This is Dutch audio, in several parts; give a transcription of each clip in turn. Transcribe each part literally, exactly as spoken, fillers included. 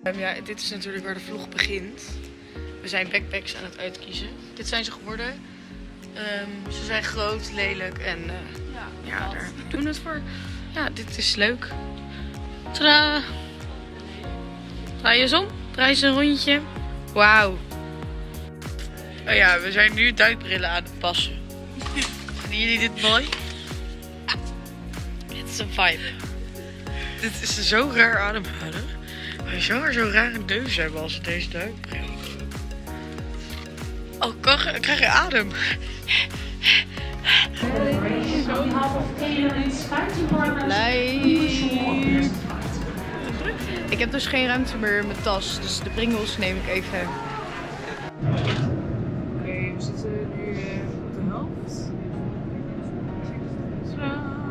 Um, ja, dit is natuurlijk waar de vlog begint. We zijn backpacks aan het uitkiezen. Dit zijn ze geworden. Um, ze zijn groot, lelijk en uh, ja, ja daar doen we het voor. Ja, dit is leuk. Tadaa! Draai je eens om. Draai eens een rondje. Wauw. Oh ja, we zijn nu duikbrillen aan het passen. Vinden jullie dit mooi? Dit is een vibe. Dit is zo raar ademhalen. Je zou maar zo'n rare neus hebben als deze duikbril. Oh, ik krijg je adem. Live. Ik heb dus geen ruimte meer in mijn tas, dus de Pringles neem ik even. Oké, okay, we zitten nu uh, op de helft. Zo.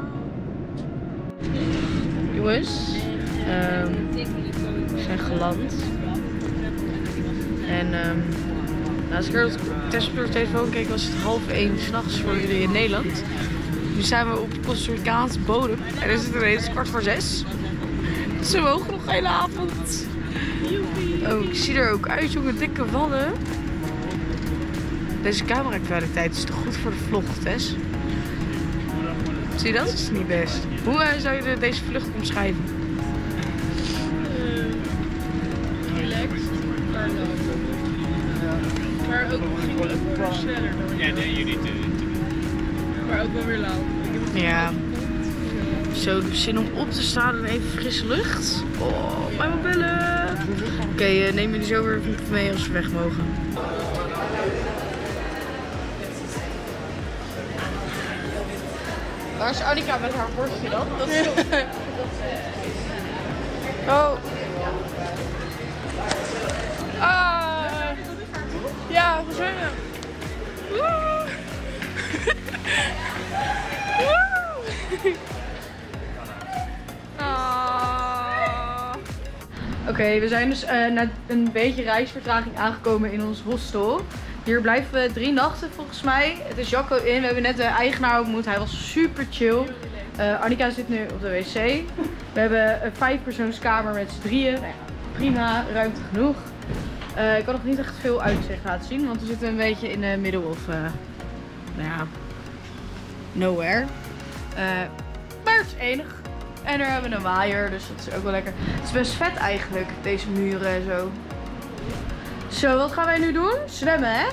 Jongens, um, we zijn geland. En um, nou, als ik er op de telefoon keek, was het half één 's nachts voor jullie in Nederland. Nu zijn we op Costa Ricaanse bodem en er zit ineens kwart voor zes. Dus we mogen nog de hele avond. Oh, ik zie er ook uit, jongen, dikke wallen. Deze camera kwaliteit is toch goed voor de vlog, Tess? Zie je dat? Dat is niet best. Hoe uh, zou je deze vlucht omschrijven? Uh, relaxed, maar maar ook wel sneller dan. Ja, nee, jullie te. Maar ook wel weer lauw. Ja. Zo, ik heb zin om op te staan en even frisse lucht. Oh, bij mijn bellen. Oké, okay, uh, neem jullie zo weer mee als we weg mogen. Waar is Annika met haar bordje dan? Dat is oh. Ah. Ja, we zijn er. Woe. Ah. Oké, okay, we zijn dus uh, na een beetje reisvertraging aangekomen in ons hostel. Hier blijven we drie nachten volgens mij. Het is Jacco in. We hebben net de eigenaar ontmoet. Hij was super chill. Uh, Annika zit nu op de wc. We hebben een vijfpersoonskamer met z'n drieën. Nou ja, prima, ruimte genoeg. Uh, ik kan nog niet echt veel uitzicht laten zien, want we zitten een beetje in de middle of, uh, nou ja, nowhere. Uh, maar het is enig. En daar hebben we een waaier, dus dat is ook wel lekker. Het is best vet eigenlijk, deze muren en zo. Zo, wat gaan wij nu doen? Zwemmen, hè?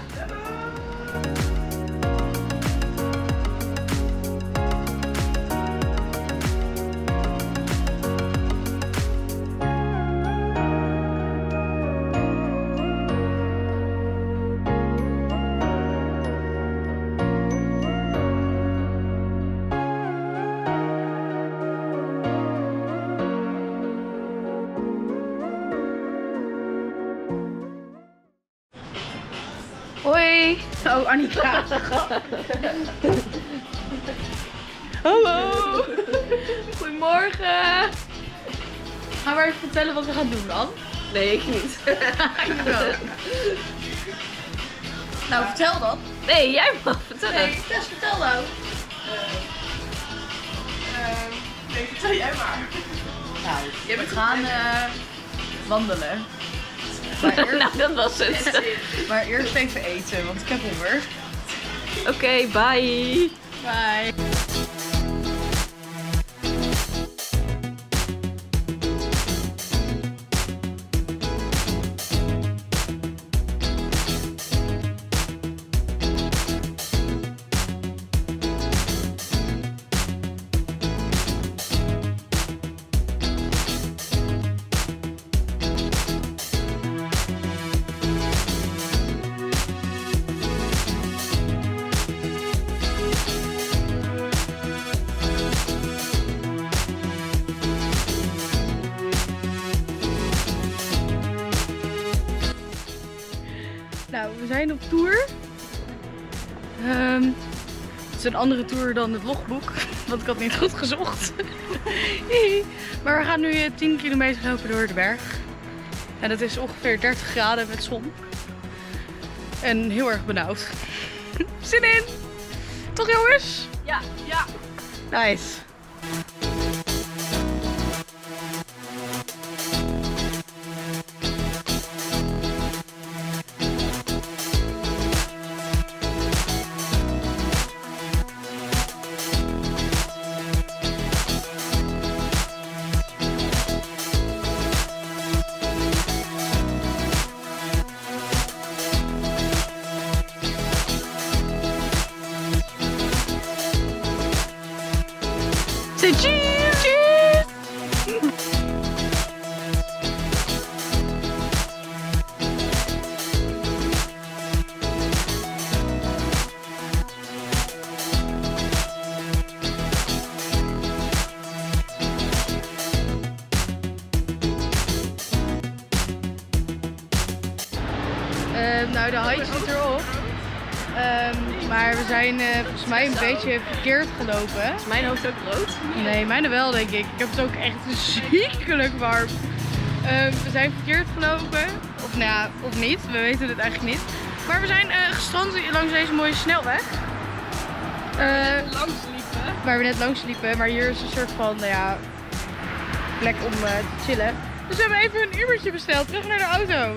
Hoi! Oh, Annika. Hallo! Goedemorgen! Gaan we even vertellen wat we gaan doen dan? Nee, ik niet. Ik wel. Nou, vertel dan. Nee, jij mag vertellen. Nee, Tess, vertel nou. Uh, uh, nee, vertel jij maar. Nou, we gaan uh, wandelen. Maar eerst, nou, dat was het. Maar eerst even eten, want ik heb honger. Oké, okay, bye. Bye. Nou, we zijn op tour. Um, het is een andere tour dan het logboek, want ik had niet goed gezocht. Maar we gaan nu tien kilometer lopen door de berg. En het is ongeveer dertig graden met zon. En heel erg benauwd. Zin in! Toch jongens? Ja, ja. Nice. Cheers! Cheers! Um, nou, de hike zit erop. Um, maar we zijn uh, volgens mij een beetje verkeerd gelopen. Is mijn hoofd ook rood? Nee, mijne wel denk ik. Ik heb het ook echt ziekelijk warm. Um, we zijn verkeerd gelopen. Of nou ja, of niet. We weten het eigenlijk niet. Maar we zijn uh, gestrand langs deze mooie snelweg. Uh, Langs liepen. waar we net langs liepen. Maar hier is een soort van, nou ja, plek om uh, te chillen. Dus we hebben even een Ubertje besteld. Terug naar de auto.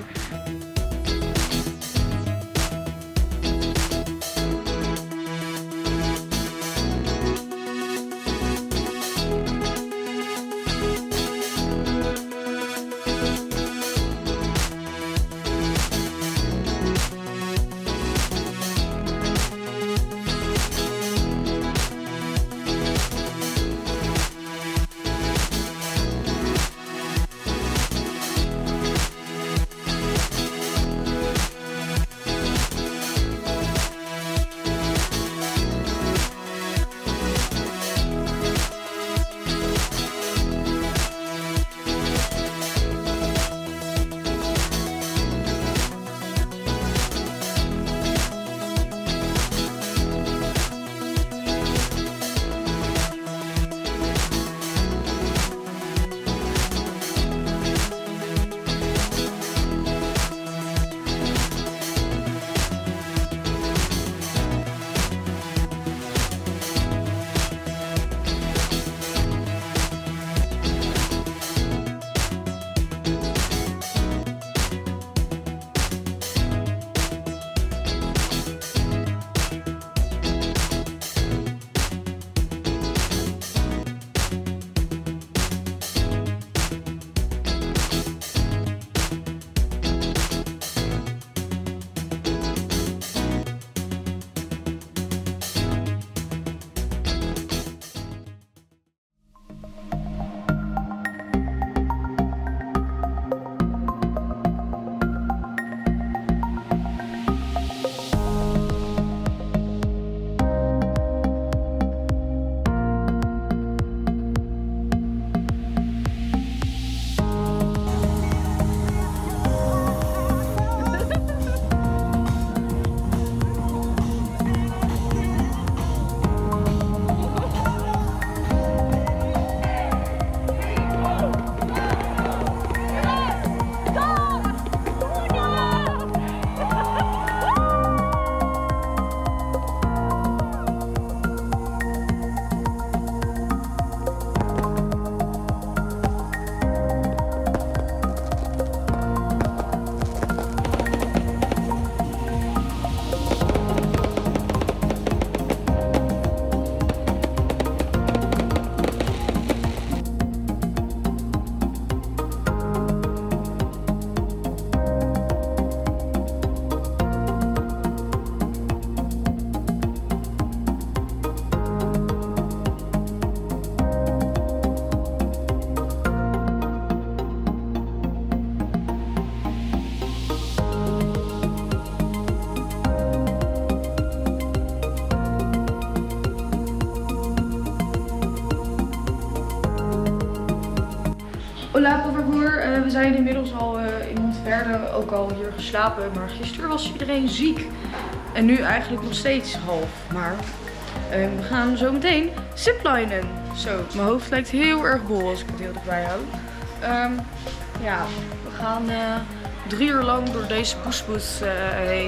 Hola, por favor. Uh, we zijn inmiddels al uh, in Monteverde, ook al hier geslapen. Maar gisteren was iedereen ziek. En nu eigenlijk nog steeds half. Maar uh, we gaan zo meteen ziplinen. Zo, mijn hoofd lijkt heel erg bol als ik het heel dichtbij hou. Um, ja, we gaan uh, drie uur lang door deze poespoes uh, heen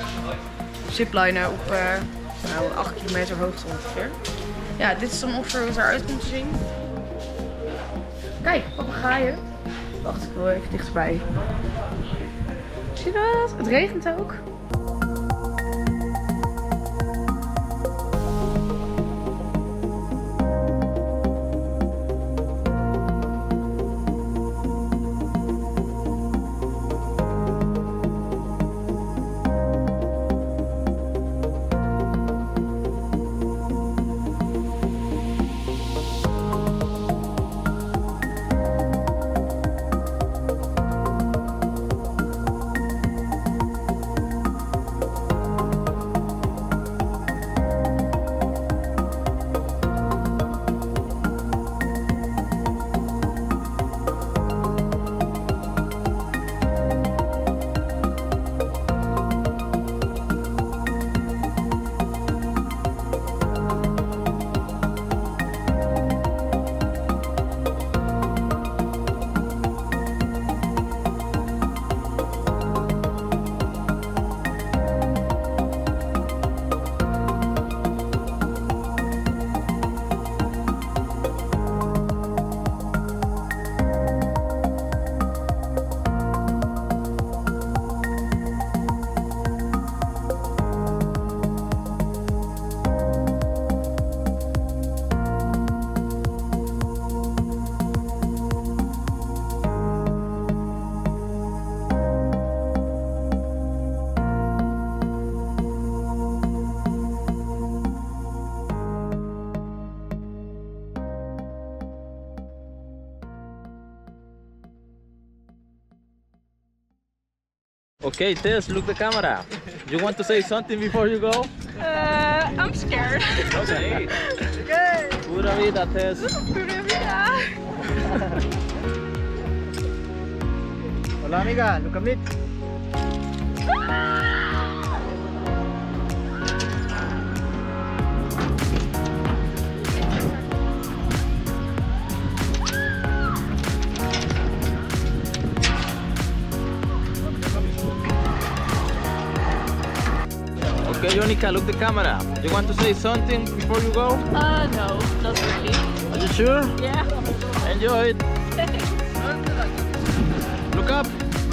ziplinen op uh, nou, acht kilometer hoogte ongeveer. Ja, dit is dan ongeveer wat eruit komt te zien. Kijk, papegaaien. Wacht, ik wil even dichterbij. Zie je dat? Het regent ook. Okay, Tess, look the camera. You want to say something before you go? Uh, I'm scared. Okay. Okay. Pura vida, Tess. Pura vida. Hola amiga, look at me. Okay, Jonica, look the camera. You want to say something before you go? Uh, no, not really. Are you sure? Yeah. Enjoy it. Look up.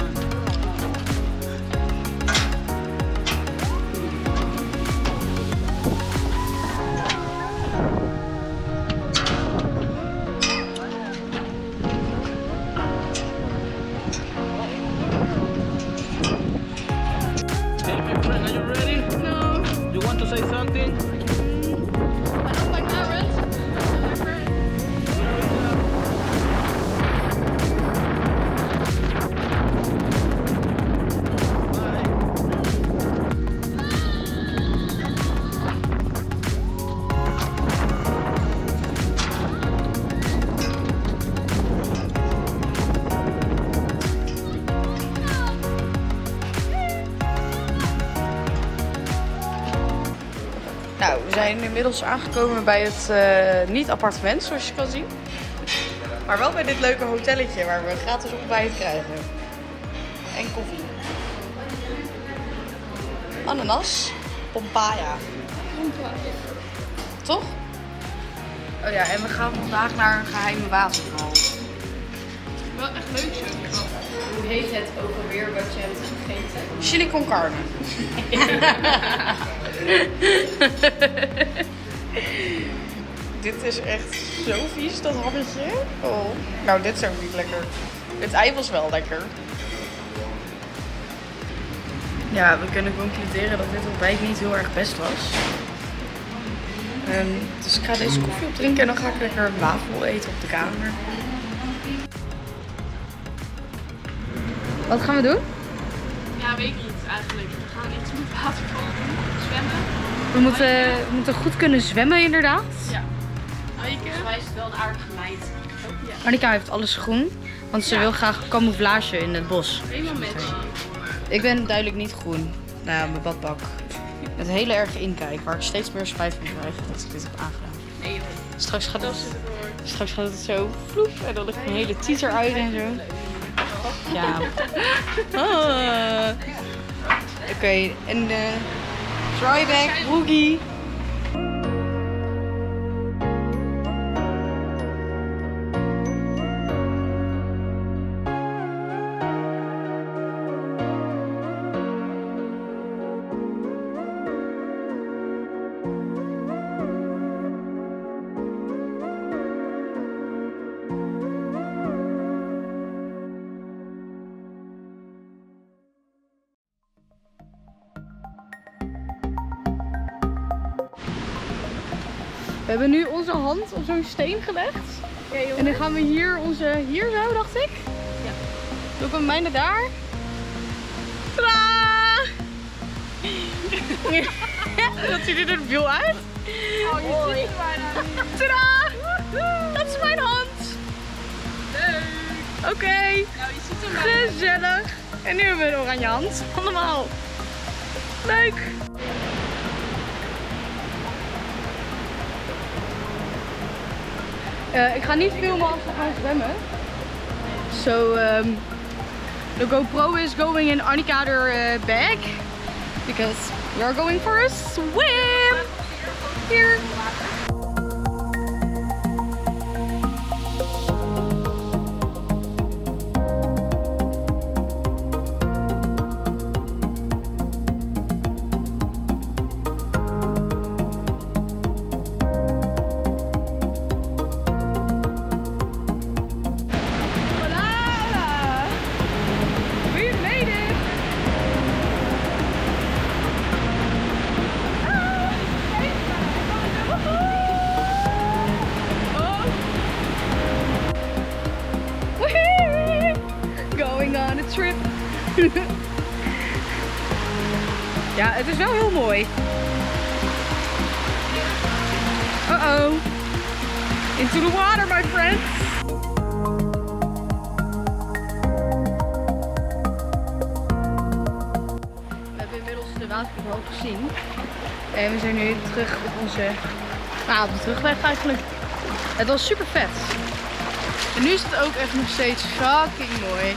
Okay, my friend, are you ready? No. You want to say something? I don't like parrots. My friend. Nou, we zijn inmiddels aangekomen bij het uh, niet-appartement, zoals je kan zien. Maar wel bij dit leuke hotelletje waar we gratis ontbijt krijgen. En koffie. Ananas. Papaya. Toch? Oh ja, en we gaan vandaag naar een geheime waterval. Wel echt leuk zo. Hoe heet het ook alweer wat je hebt gegeten? Chili con carne. Dit is echt zo vies, dat hammetje. Oh. Nou, dit is ook niet lekker. Dit ei was wel lekker. Ja, we kunnen concluderen dat dit ontbijt niet heel erg best was. Um, dus ik ga deze koffie opdrinken en dan ga ik lekker een wafel eten op de kamer. Wat gaan we doen? Ja, weet ik niet eigenlijk. We gaan iets met waterval doen. Zwemmen. We moeten, we moeten goed kunnen zwemmen inderdaad. Ja. Volgens mij is het wel een aardige meid. Ja. Annika heeft alles groen, want ze Ja. wil graag camouflage in het bos. Helemaal matchy. Ik ben duidelijk niet groen. Nou ja, mijn badpak. Met een hele erge inkijk, waar ik steeds meer spijt van krijg dat ik dit heb aangedaan. Nee, joh. Straks gaat Dat het, zit ervoor. straks gaat het zo vloep en dan ligt mijn hele tieter uit en zo. Ja. Ah. Oké, okay, en de dryback boogie. We hebben nu onze hand op zo'n steen gelegd. Ja, jongen. En dan gaan we hier onze, hier zo dacht ik. Ja. Doe ik hem bijna daar. Tadaa! Dat ziet er veel uit. Oh, je ziet het bijna niet. Tadaa! Dat is mijn hand. Leuk. Oké, okay. Nou, je ziet hem bijna. Gezellig. En nu hebben we een oranje hand. Allemaal. Leuk. Uh, ik ga niet filmen als we gaan zwemmen. So, um, the GoPro is going in Annika her uh, bag. Because we are going for a swim. Here. Ja, het is wel heel mooi. Uh-oh. Into the water, my friends. We hebben inmiddels de waterval gezien. En we zijn nu terug op onze nou, op de terugweg eigenlijk. Het was super vet. En nu is het ook echt nog steeds fucking mooi.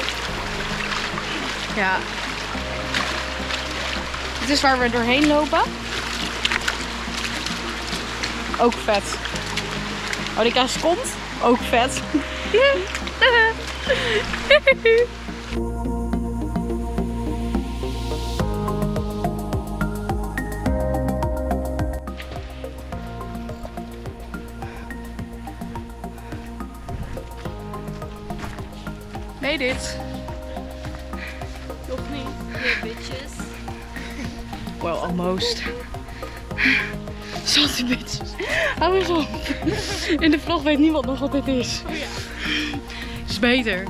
Ja. Dit is waar we doorheen lopen. Ook vet. Anika's kont. Ook vet. Made it. Nog niet. Yeah, bitches. Well, almost. Salty bitches. Hou eens op. In de vlog weet niemand nog wat dit is. Oh ja. Is beter.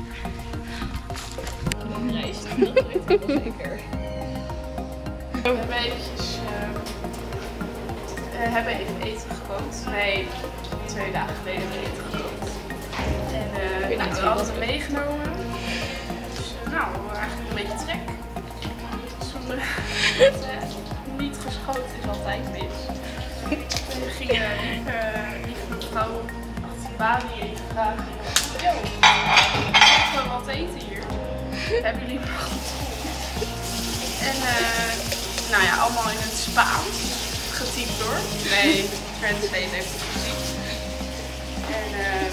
Reis, dat weet ik wel zeker. We hebben eventjes, uh, uh, hebben even eten gekookt. Nee, twee dagen geleden hebben we eten gekookt. En uh, nou, we hadden het meegenomen. Dus uh, nou, we hebben eigenlijk een beetje trek. Zonder dat uh, niet geschoten is altijd mis. We gingen lieve, lieve mevrouw achter de balie even vragen. Yo, hebben we wat eten hier? Hebben jullie nog goed? En uh, nou ja, allemaal in het Spaans. Getypt hoor. Nee, Translate heeft het gezien. En uh,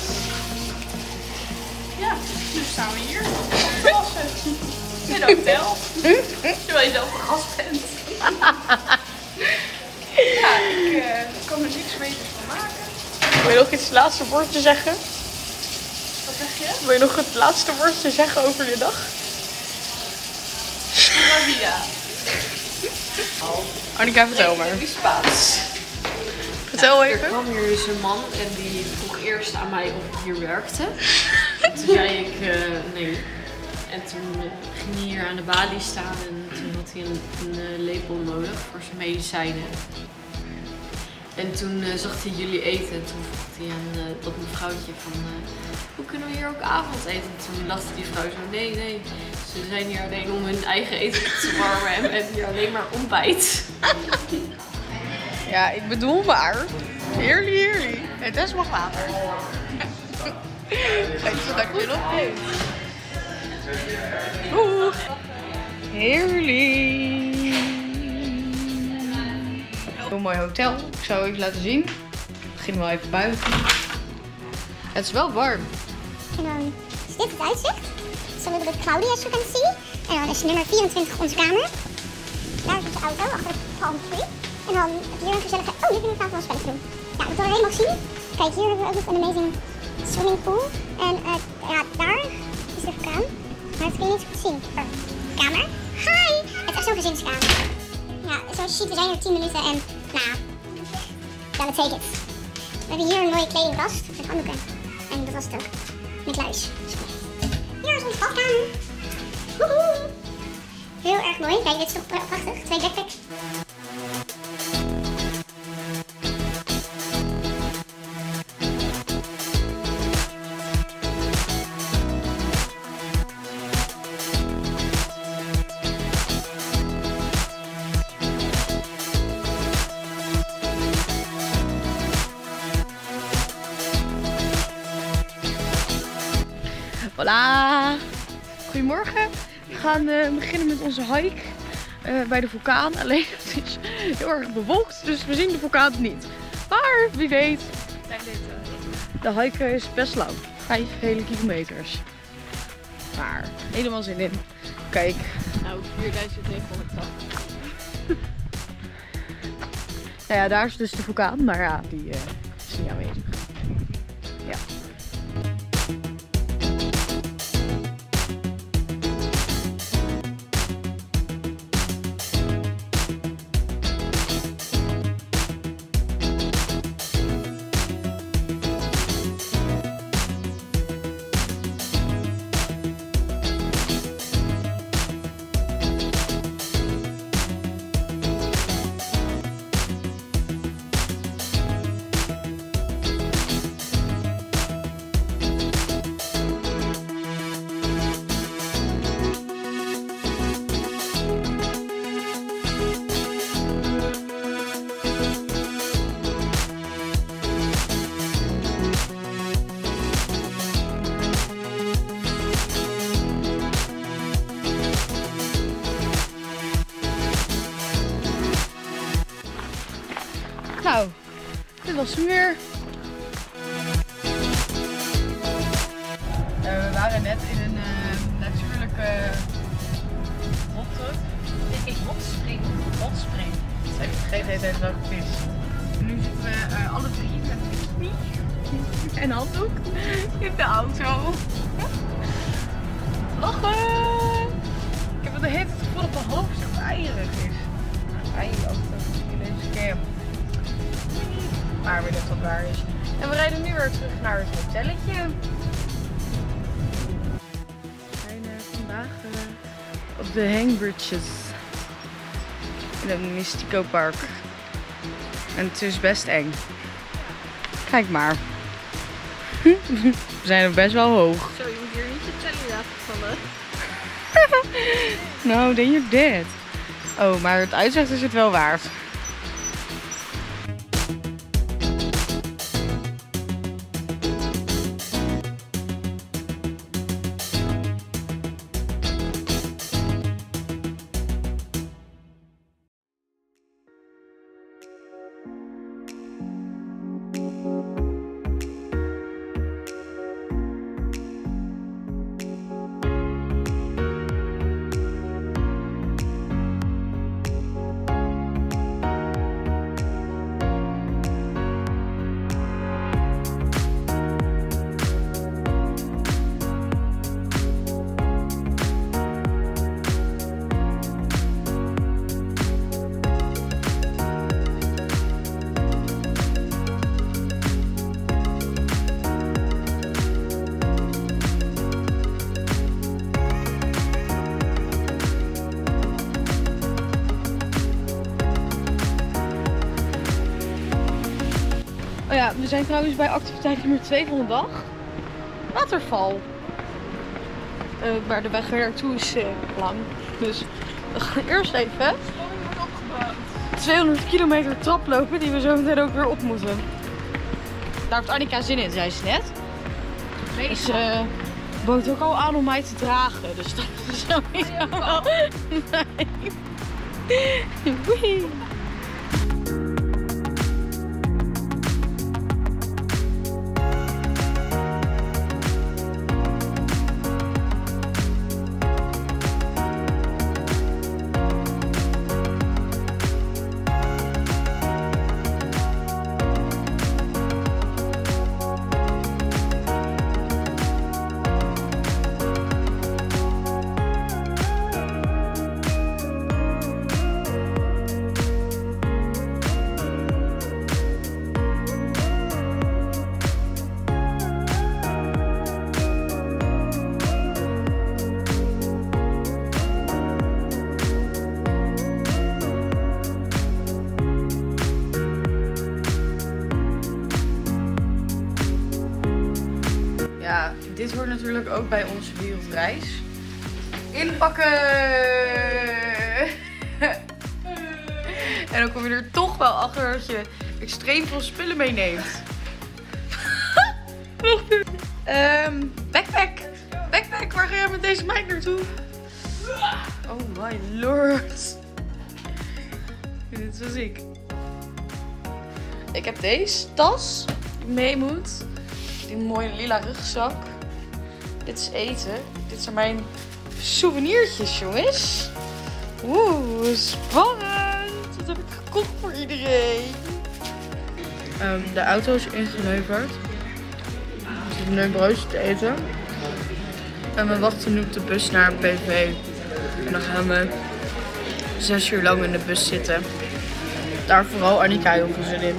ja, nu staan we hier. Op te wassen. In het hotel. Terwijl je zelf een gast bent. Ja, ik uh, kan er niks beters van maken. Wil je nog iets laatste woordje zeggen? Wat zeg je? Wil je nog het laatste woordje zeggen over je dag? La vida. Annika, vertel maar. Die Spaans. Vertel Er even. kwam hier dus een man en die vroeg eerst aan mij of ik hier werkte. Toen zei ik uh, nee. En toen uh, ging hij hier aan de balie staan en toen had hij een, een uh, lepel nodig voor zijn medicijnen. En toen uh, zag hij jullie eten en toen vroeg hij aan uh, dat mevrouwtje van uh, hoe kunnen we hier ook avondeten? En toen lachte die vrouw zo, nee, nee, ze zijn hier alleen om hun eigen eten te warmen en we hebben hier alleen maar ontbijt. Ja, ik bedoel maar. Heerlijk, heerlijk. Het is nog water. Kijk eens dat je nog neemt. Oeh. Heerlijk. Een mooi hotel. Ik zou even laten zien. We beginnen wel even buiten. Het is wel warm. En dan is dit het uitzicht. So we hebben Claudia, as you can see. En dan is nummer vierentwintig onze kamer. Daar is onze auto, achter de palm tree. En dan heb je hier een gezellige... Oh, nu kunnen we vanavond ons spelletje doen. Ja, dat wil je helemaal zien. Kijk, hier hebben we ook nog een amazing swimming pool. En uh, ja, daar is de kraan. Maar dat kun je niet zo goed zien. Oh, kamer. Hi! Het is echt zo'n gezinskamer. Ja, zoals je ziet, we zijn er tien minuten en... Nou, ja, take it. We hebben hier een mooie kledingkast met handdoeken. En dat was het ook. Met luis. Hier is onze badkamer. Woehoe! Heel erg mooi. Kijk, dit is toch prachtig. Twee backpacks. Voilà! Goedemorgen. We gaan uh, beginnen met onze hike uh, bij de vulkaan. Alleen het is heel erg bewolkt, dus we zien de vulkaan niet. Maar wie weet, de hike is best lang. Vijf hele kilometers. Maar helemaal zin in. Kijk. Nou, vierduizend negenhonderdtachtig. Nou ja, daar is dus de vulkaan, maar ja, die uh, is niet aanwezig. Ja. was hem weer. Uh, we waren net in een uh, natuurlijke hotdog. Nee, hotspring. Hotspring. Dat heb ik vergeten, heet het welke vis. En nu zitten we uh, alle drie met Mie en handdoek in de auto. Lachen! Ik heb het de hele tijd gevoel dat mijn hoofd zo eierig is. Ei, als dat misschien deze scam. Maar weer dat dat waar is. En we rijden nu weer terug naar het hotelletje. We zijn uh, vandaag uh, op de Hangbridges. In het Mystico Park. En het is best eng. Kijk maar. We zijn er best wel hoog. Zo, je moet hier niet je telly laten vallen. No, then you're dead. Oh, maar het uitzicht is het wel waard. Oh ja, we zijn trouwens bij activiteit nummer twee van de dag. Waterval. Uh, maar de weg er naartoe is uh, lang. Dus we gaan eerst even tweehonderd kilometer traplopen die we zo meteen ook weer op moeten. Daar heeft Annika zin in, zei ze net. Nee, dus uh, bood ook al aan om mij te dragen. Dus dat is sowieso wel. Nee. Wee. Ja, dit hoort natuurlijk ook bij onze wereldreis. Inpakken! En dan kom je er toch wel achter dat je extreem veel spullen meeneemt. um, backpack! Backpack, waar ga jij met deze meid naartoe? Oh my lord. Dit was ik. Ik heb deze tas die mee moet. Die mooie lila rugzak. Dit is eten. Dit zijn mijn souvenirtjes, jongens. Oeh, spannend. Wat heb ik gekocht voor iedereen? Um, de auto is ingeleverd. We zitten nu een broodje te eten. En we wachten nu op de bus naar een P V. En dan gaan we zes uur lang in de bus zitten. Daar vooral Annika heel veel zin in.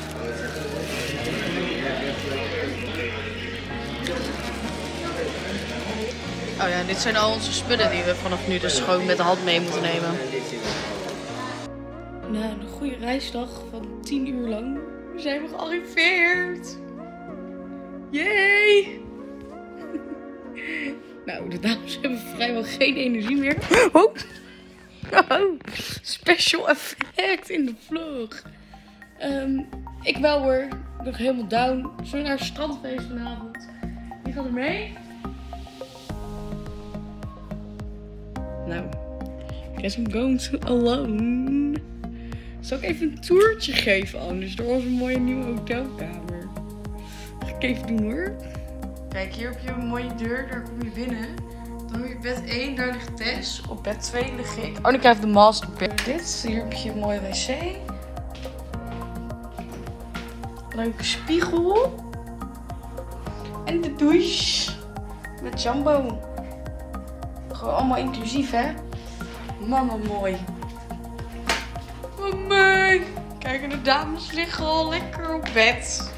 Oh ja, dit zijn al onze spullen die we vanaf nu dus gewoon met de hand mee moeten nemen. Na een goede reisdag van tien uur lang zijn we gearriveerd. Yay! Nou, de dames hebben vrijwel geen energie meer. Oh! Oh, special effect in de vlog. Um, ik wel hoor. Ik ben helemaal down. Zullen we naar het strandfeest vanavond? Wie gaat er mee? Nou, guess I'm going to alone. Zal ik even een toertje geven anders door onze mooie nieuwe hotelkamer? Ga ik even doen hoor. Kijk, hier heb je een mooie deur, daar kom je binnen. Dan heb je bed één, daar ligt Tess. Op bed twee lig ik. Annika heeft de masterbed. Dit, hier heb je een mooie wc. Leuke spiegel. En de douche. Met Jumbo. Gewoon allemaal inclusief, hè? Mama, mooi. Mama. Kijk, en de dames liggen al lekker op bed.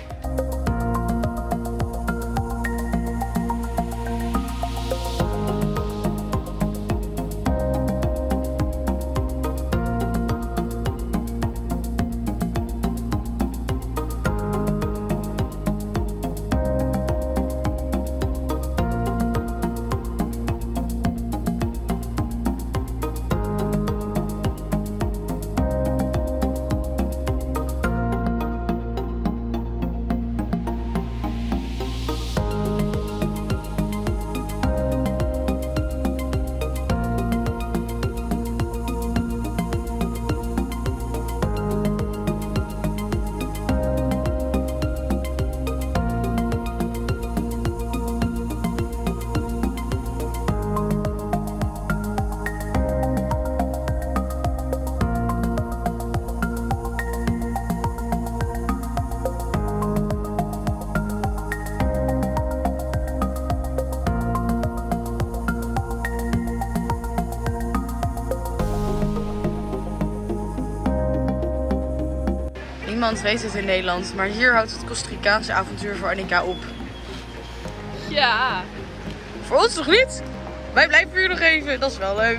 Niemand weet het in Nederland, maar hier houdt het Costa Ricaanse avontuur voor Annika op. Ja. Voor ons toch niet? Wij blijven hier nog even, dat is wel leuk.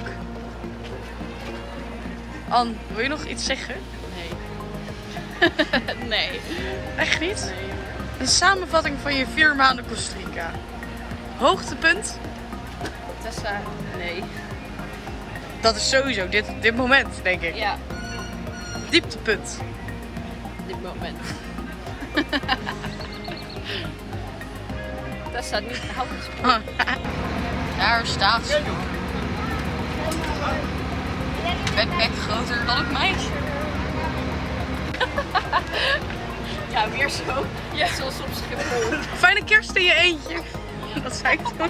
Ann, wil je nog iets zeggen? Nee. Nee. Echt niet? Nee. Een samenvatting van je vier maanden Costa Rica. Hoogtepunt? Tessa, nee. Dat is sowieso dit, dit moment, denk ik. Ja, Dieptepunt. dit moment. Tessa, niet, hou het spoor. Daar staat ze. Backpack groter dan het meisje. Ja, weer zo. Ja, zoals op Schiphol. Fijne kerst in je eentje. Dat zei ik toen.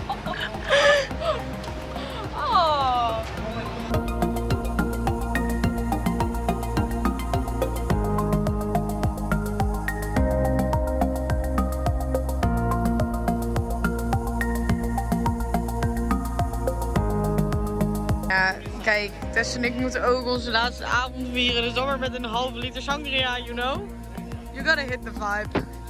Oh. Ja, kijk, Tess en ik moeten ook onze laatste avond vieren. Dus dan maar met een halve liter sangria, you know? You gotta hit the vibe.